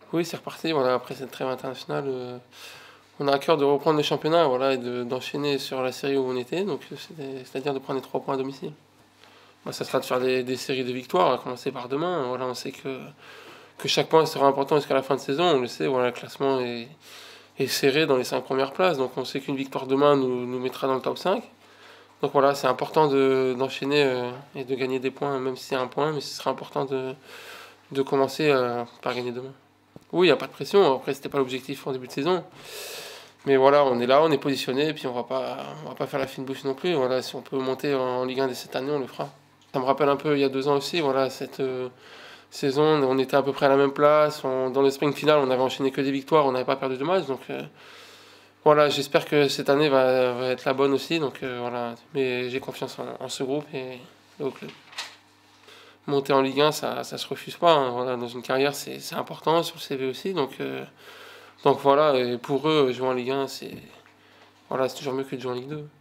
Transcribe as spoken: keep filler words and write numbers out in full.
Oui, c'est reparti, voilà, après cette trêve internationale, heu, on a à cœur de reprendre le championnat, voilà et de d'enchaîner sur la série où on était, donc c'est c'est-à-dire de prendre les trois points à domicile. Bah, ça sera de faire des des séries de victoires, à commencer par demain, voilà, on sait que que chaque point sera important jusqu'à la fin de saison, on le sait, voilà, le classement est est serré dans les cinq premières places, donc on sait qu'une victoire demain nous nous mettra dans le top cinq. Donc voilà, c'est important de d'enchaîner, heu et de gagner des points, même si c'est un point, mais ce sera important de de commencer, heu, par gagner demain. Oui, il y a pas de pression, après c'était pas l'objectif en début de saison. Mais voilà, on est là, on est positionné et puis on va pas on va pas faire la fine bouche non plus, voilà, si on peut monter en Ligue un dès cette année, on le fera. Ça me rappelle un peu il y a deux ans aussi, voilà, cette, heu, saison, on était à peu près à la même place, on dans le sprint final, on avait enchaîné que des victoires, on n'avait pas perdu de match, donc heu, voilà, j'espère que cette année va va être la bonne aussi, donc heu, voilà. Mais j'ai confiance en en ce groupe et et au club. Monter en Ligue un, ça ça se refuse pas, hein, voilà, dans une carrière, c'est c'est important, sur le C V aussi, donc heu, donc voilà et pour eux, jouer en Ligue un, c'est voilà, c'est toujours mieux que de jouer en Ligue deux.